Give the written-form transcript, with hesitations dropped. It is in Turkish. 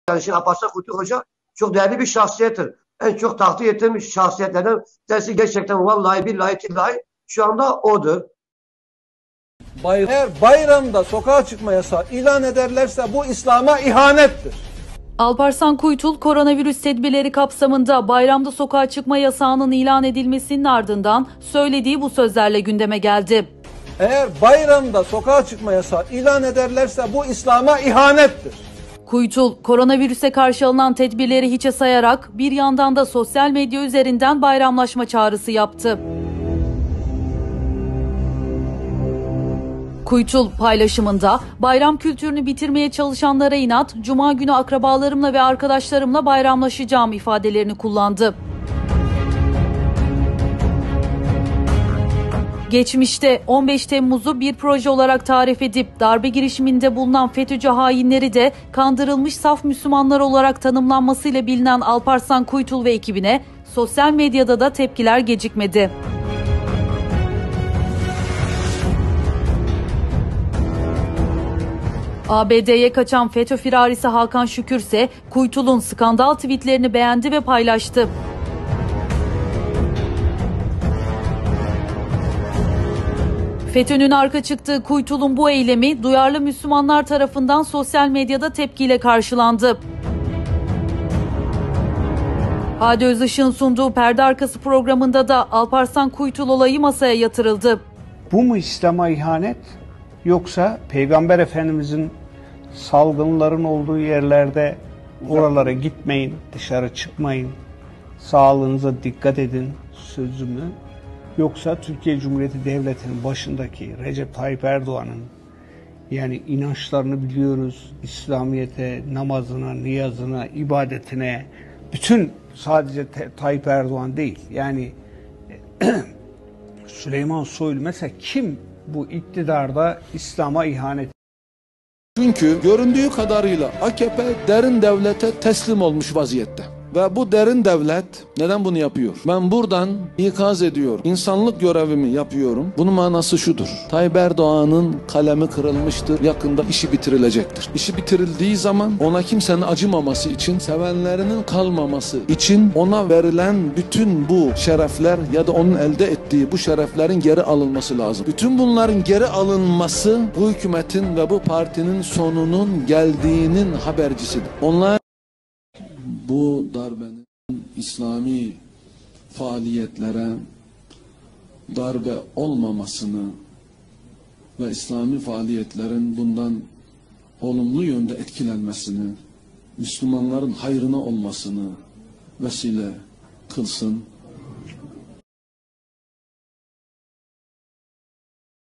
Yani şimdi Alparslan Kurtuluş Hoca çok değerli bir şahsiyettir. En çok takdir ettiğim şahsiyetlerden dersi gerçekten vallahi billahi tillahi şu anda odur. Eğer bayramda sokağa çıkma yasağı ilan ederlerse bu İslam'a ihanettir. Alparslan Kuytul, koronavirüs tedbirleri kapsamında bayramda sokağa çıkma yasağının ilan edilmesinin ardından söylediği bu sözlerle gündeme geldi. Eğer bayramda sokağa çıkma yasağı ilan ederlerse bu İslam'a ihanettir. Kuytul, koronavirüse karşı alınan tedbirleri hiçe sayarak bir yandan da sosyal medya üzerinden bayramlaşma çağrısı yaptı. Kuytul paylaşımında bayram kültürünü bitirmeye çalışanlara inat, Cuma günü akrabalarımla ve arkadaşlarımla bayramlaşacağım ifadelerini kullandı. Geçmişte 15 Temmuz'u bir proje olarak tarif edip darbe girişiminde bulunan FETÖ'cü hainleri de kandırılmış saf Müslümanlar olarak tanımlanmasıyla bilinen Alparslan Kuytul ve ekibine sosyal medyada da tepkiler gecikmedi. ABD'ye kaçan FETÖ firarisi Hakan Şükür ise Kuytul'un skandal tweetlerini beğendi ve paylaştı. FETÖ'nün arka çıktığı Kuytul'un bu eylemi duyarlı Müslümanlar tarafından sosyal medyada tepkiyle karşılandı. Hadi Özışık'ın sunduğu Perde Arkası programında da Alparslan Kuytul olayı masaya yatırıldı. Bu mu İslam'a ihanet? Yoksa Peygamber Efendimizin salgınların olduğu yerlerde oralara gitmeyin, dışarı çıkmayın, sağlığınıza dikkat edin sözü mü? Yoksa Türkiye Cumhuriyeti Devleti'nin başındaki Recep Tayyip Erdoğan'ın, yani inançlarını biliyoruz, İslamiyet'e, namazına, niyazına, ibadetine, bütün sadece Tayyip Erdoğan değil, yani Süleyman Soylu mesela kim bu iktidarda İslam'a ihanet? Çünkü göründüğü kadarıyla AKP derin devlete teslim olmuş vaziyette. Ve bu derin devlet neden bunu yapıyor? Ben buradan ikaz ediyorum. İnsanlık görevimi yapıyorum. Bunun manası şudur. Tayyip Erdoğan'ın kalemi kırılmıştır. Yakında işi bitirilecektir. İşi bitirildiği zaman ona kimsenin acımaması için, sevenlerinin kalmaması için ona verilen bütün bu şerefler ya da onun elde ettiği bu şereflerin geri alınması lazım. Bütün bunların geri alınması bu hükümetin ve bu partinin sonunun geldiğinin habercisidir. Onlar bu darbenin İslami faaliyetlere darbe olmamasını ve İslami faaliyetlerin bundan olumlu yönde etkilenmesini, Müslümanların hayrına olmasını vesile kılsın.